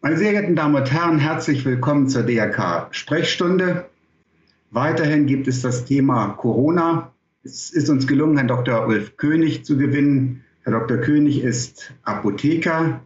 Meine sehr geehrten Damen und Herren, herzlich willkommen zur DRK-Sprechstunde. Weiterhin gibt es das Thema Corona. Es ist uns gelungen, Herrn Dr. Ulf König zu gewinnen. Herr Dr. König ist Apotheker,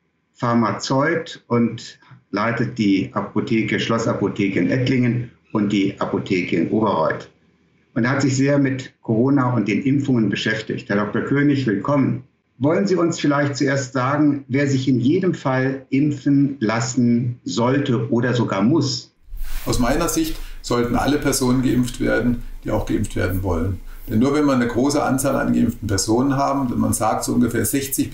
Pharmazeut und leitet die Apotheke, Schlossapotheke in Ettlingen und die Apotheke in Oberreuth. Und er hat sich sehr mit Corona und den Impfungen beschäftigt. Herr Dr. König, willkommen. Wollen Sie uns vielleicht zuerst sagen, wer sich in jedem Fall impfen lassen sollte oder sogar muss? Aus meiner Sicht sollten alle Personen geimpft werden, die auch geimpft werden wollen. Denn nur wenn wir eine große Anzahl an geimpften Personen haben, man sagt so ungefähr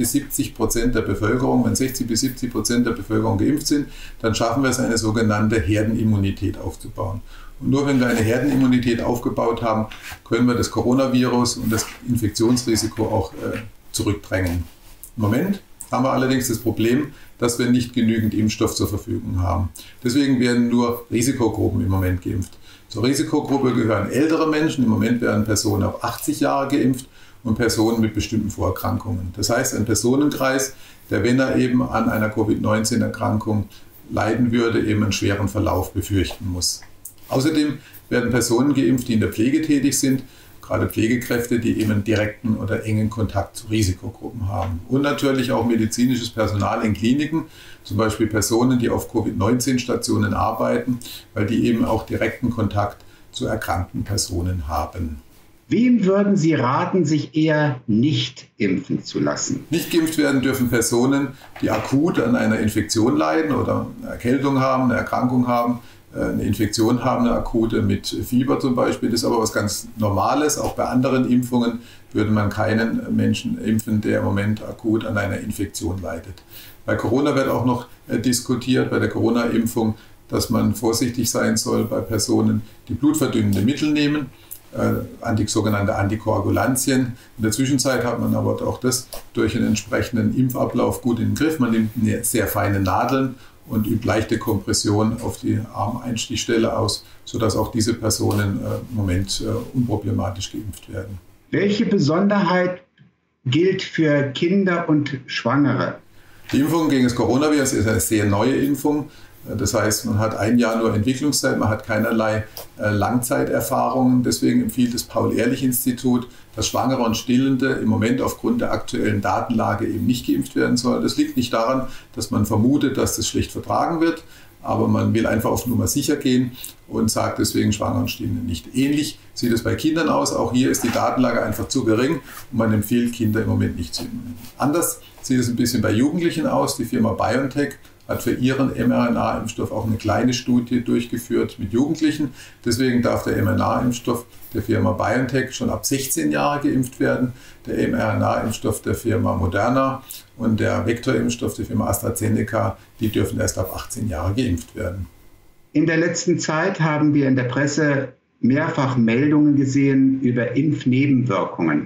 60-70% der Bevölkerung, wenn 60-70% der Bevölkerung geimpft sind, dann schaffen wir es, eine sogenannte Herdenimmunität aufzubauen. Und nur wenn wir eine Herdenimmunität aufgebaut haben, können wir das Coronavirus und das Infektionsrisiko auch zurückdrängen. Im Moment haben wir allerdings das Problem, dass wir nicht genügend Impfstoff zur Verfügung haben. Deswegen werden nur Risikogruppen im Moment geimpft. Zur Risikogruppe gehören ältere Menschen. Im Moment werden Personen ab 80 Jahre geimpft und Personen mit bestimmten Vorerkrankungen. Das heißt, ein Personenkreis, der, wenn er eben an einer Covid-19-Erkrankung leiden würde, eben einen schweren Verlauf befürchten muss. Außerdem werden Personen geimpft, die in der Pflege tätig sind, gerade Pflegekräfte, die eben einen direkten oder engen Kontakt zu Risikogruppen haben. Und natürlich auch medizinisches Personal in Kliniken, zum Beispiel Personen, die auf Covid-19-Stationen arbeiten, weil die eben auch direkten Kontakt zu erkrankten Personen haben. Wem würden Sie raten, sich eher nicht impfen zu lassen? Nicht geimpft werden dürfen Personen, die akut an einer Infektion leiden oder eine Erkältung haben, eine Erkrankung haben, eine Infektion haben, eine akute mit Fieber zum Beispiel. Das ist aber was ganz Normales. Auch bei anderen Impfungen würde man keinen Menschen impfen, der im Moment akut an einer Infektion leidet. Bei Corona wird auch noch diskutiert, bei der Corona-Impfung, dass man vorsichtig sein soll bei Personen, die blutverdünnende Mittel nehmen, sogenannte Antikoagulantien. In der Zwischenzeit hat man aber auch das durch einen entsprechenden Impfablauf gut in den Griff. Man nimmt sehr feine Nadeln und übt leichte Kompression auf die Armeinstichstelle aus, sodass auch diese Personen im Moment unproblematisch geimpft werden. Welche Besonderheit gilt für Kinder und Schwangere? Die Impfung gegen das Coronavirus ist eine sehr neue Impfung. Das heißt, man hat ein Jahr nur Entwicklungszeit, man hat keinerlei Langzeiterfahrungen. Deswegen empfiehlt das Paul-Ehrlich-Institut, dass Schwangere und Stillende im Moment aufgrund der aktuellen Datenlage eben nicht geimpft werden sollen. Das liegt nicht daran, dass man vermutet, dass das schlecht vertragen wird, aber man will einfach auf Nummer sicher gehen und sagt deswegen Schwangere und Stillende nicht. Ähnlich sieht es bei Kindern aus. Auch hier ist die Datenlage einfach zu gering und man empfiehlt Kinder im Moment nicht zu impfen. Anders sieht es ein bisschen bei Jugendlichen aus. Die Firma BioNTech hat für ihren mRNA-Impfstoff auch eine kleine Studie durchgeführt mit Jugendlichen. Deswegen darf der mRNA-Impfstoff der Firma BioNTech schon ab 16 Jahre geimpft werden, der mRNA-Impfstoff der Firma Moderna und der Vektorimpfstoff der Firma AstraZeneca, die dürfen erst ab 18 Jahre geimpft werden. In der letzten Zeit haben wir in der Presse mehrfach Meldungen gesehen über Impfnebenwirkungen.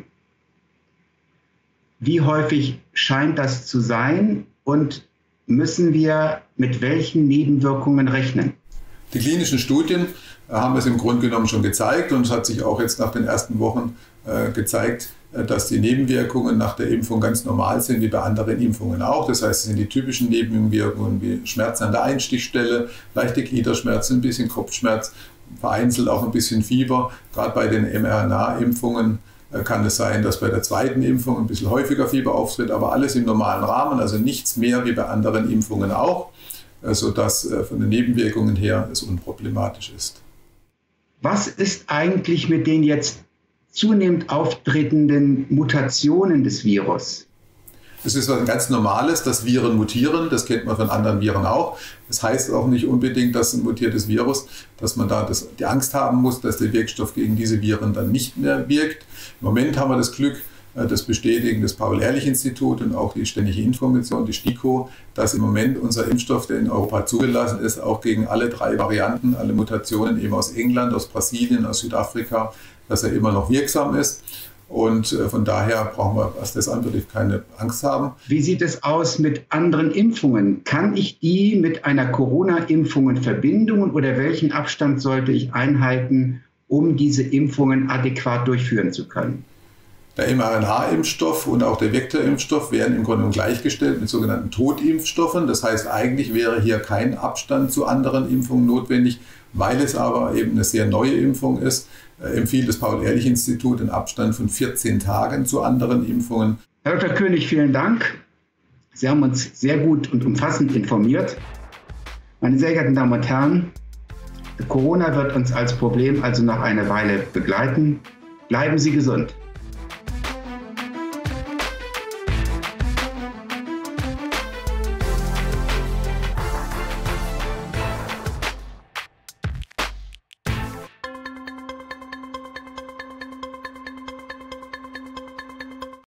Wie häufig scheint das zu sein und müssen wir mit welchen Nebenwirkungen rechnen? Die klinischen Studien haben es im Grunde genommen schon gezeigt und es hat sich auch jetzt nach den ersten Wochen gezeigt, dass die Nebenwirkungen nach der Impfung ganz normal sind, wie bei anderen Impfungen auch. Das heißt, es sind die typischen Nebenwirkungen wie Schmerzen an der Einstichstelle, leichte Gliederschmerzen, ein bisschen Kopfschmerz, vereinzelt auch ein bisschen Fieber. Gerade bei den mRNA-Impfungen kann es sein, dass bei der zweiten Impfung ein bisschen häufiger Fieber auftritt, aber alles im normalen Rahmen, also nichts mehr wie bei anderen Impfungen auch, sodass von den Nebenwirkungen her es unproblematisch ist. Was ist eigentlich mit den jetzt zunehmend auftretenden Mutationen des Virus? Es ist was ganz Normales, dass Viren mutieren, das kennt man von anderen Viren auch. Das heißt auch nicht unbedingt, dass ein mutiertes Virus, dass man da die Angst haben muss, dass der Wirkstoff gegen diese Viren dann nicht mehr wirkt. Im Moment haben wir das Glück, das bestätigen das Paul-Ehrlich-Institut und auch die Ständige Impfkommission, die STIKO, dass im Moment unser Impfstoff, der in Europa zugelassen ist, auch gegen alle 3 Varianten, alle Mutationen eben aus England, aus Brasilien, aus Südafrika, dass er immer noch wirksam ist. Und von daher brauchen wir, was das anbetrifft, keine Angst haben. Wie sieht es aus mit anderen Impfungen? Kann ich die mit einer Corona-Impfung verbinden oder welchen Abstand sollte ich einhalten, um diese Impfungen adäquat durchführen zu können? Der mRNA-Impfstoff und auch der Vektorimpfstoff werden im Grunde genommen gleichgestellt mit sogenannten Totimpfstoffen. Das heißt, eigentlich wäre hier kein Abstand zu anderen Impfungen notwendig, weil es aber eben eine sehr neue Impfung ist. Empfiehlt das Paul-Ehrlich-Institut einen Abstand von 14 Tagen zu anderen Impfungen. Herr Dr. König, vielen Dank. Sie haben uns sehr gut und umfassend informiert. Meine sehr geehrten Damen und Herren, Corona wird uns als Problem also noch eine Weile begleiten. Bleiben Sie gesund.